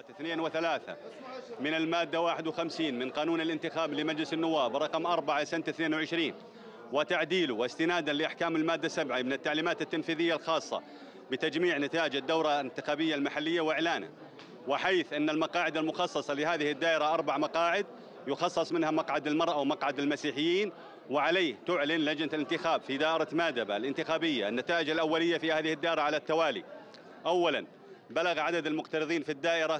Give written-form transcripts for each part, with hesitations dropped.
2 و3 من المادة 51 من قانون الانتخاب لمجلس النواب رقم 4 سنة 22 وتعديله واستنادا لأحكام المادة 7 من التعليمات التنفيذية الخاصة بتجميع نتائج الدورة الانتخابية المحلية وإعلانه، وحيث أن المقاعد المخصصة لهذه الدائرة 4 مقاعد يخصص منها مقعد المرأة ومقعد المسيحيين، وعليه تعلن لجنة الانتخاب في دائرة مادبة الانتخابية النتائج الأولية في هذه الدائرة على التوالي. أولا، بلغ عدد المقترضين في الدائرة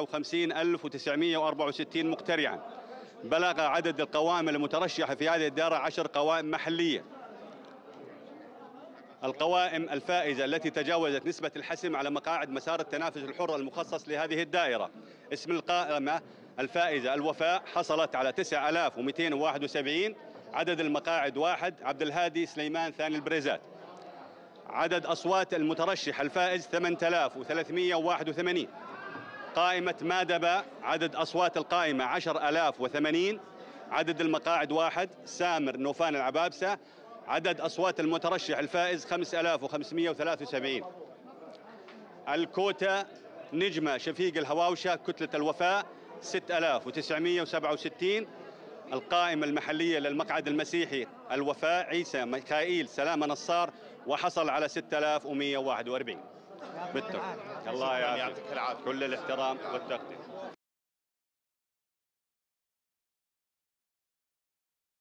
59964 مقترعا. بلغ عدد القوائم المترشحة في هذه الدائرة 10 قوائم محلية. القوائم الفائزة التي تجاوزت نسبة الحسم على مقاعد مسار التنافس الحر المخصص لهذه الدائرة، اسم القائمة الفائزة الوفاء حصلت على 9271. عدد المقاعد 1 عبد الهادي سليمان ثاني البريزات. عدد أصوات المترشح الفائز 8381. قائمة مادبة عدد أصوات القائمة 10080. عدد المقاعد 1 سامر نوفان العبابسة. عدد أصوات المترشح الفائز 5573. الكوتا نجمة شفيق الهواوشة كتلة الوفاء 6967. القائمة المحلية للمقعد المسيحي الوفاء عيسى ميخائيل سلامة نصار وحصل على 6141. بالتوفيق. الله يعافيك. كل الاحترام والتقدير.